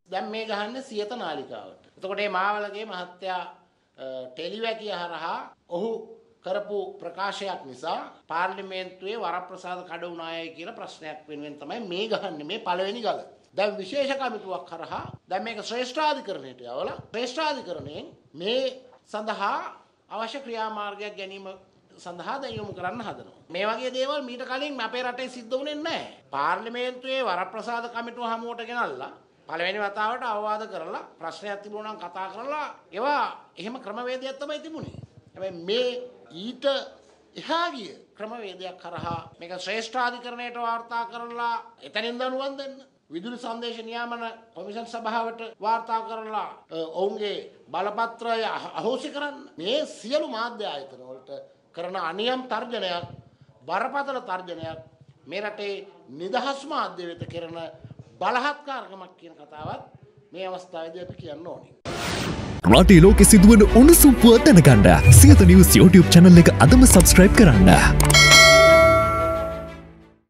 දැන් මේ ගහන්නේ සියත නාලිකාවට. එතකොට මේ මාවලගේ මහත්තයා ටෙලිවැකිය හරහා ඔහු කරපු ප්‍රකාශයක් නිසා පාර්ලිමේන්තුවේ වරප්‍රසාද කඩ වුණායයි කියලා ප්‍රශ්නයක් වෙනුවෙන් තමයි මේ ගහන්නේ මේ පළවෙනි ගල. දැන් විශේෂ කමිටුවක් කරහා දැන් මේක ශ්‍රේෂ්ඨාධිකරණයට යවලා ශ්‍රේෂ්ඨාධිකරණයෙන් මේ සඳහා අවශ්‍ය ක්‍රියාමාර්ගයක් ගැනීම සඳහා දැන් යොමු කරන්න හදනවා. මේ වගේ දේවල් මීට කලින් අපේ රටේ සිද්ධ වුණේ නැහැ. පාර්ලිමේන්තුවේ වරප්‍රසාද කමිටුව හමුවට ගෙනල්ලා පළවෙනි වතාවට අවවාද කරලා ප්‍රශ්නයක් තිබුණා නම් කතා කරලා ඒවා එහෙම ක්‍රමවේදයක් තමයි තිබුණේ. හැබැයි මේ ඊට එහා ගිය ක්‍රමවේදයක් කරහා මේක ශ්‍රේෂ්ඨාධිකරණයට වාර්තා කරලා එතනින් දනුවන් දෙන්න. විදුලි සංදේශ නියාමන කොමිෂන් සභාවට වාර්තා කරලා ඔවුන්ගේ බලපත්‍රය අහෝසි කරන්න. මේ සියලු මාධ්‍ය ආයතන වලට කරන අනියම් තර්ජනයක් බරපතල තර්ජනයක් මේ රටේ නිදහස් මාධ්‍ය වෙත කරන බලහත්කාරකමක් කියන කතාවත් මේ අවස්ථාවේදී අපි කියන්න ඕනේ. රටේ ලෝකෙ සිදුවන උණුසුම් පුවත් දැනගන්න සියත නිවුස් YouTube channel එක අදම subscribe කරන්න.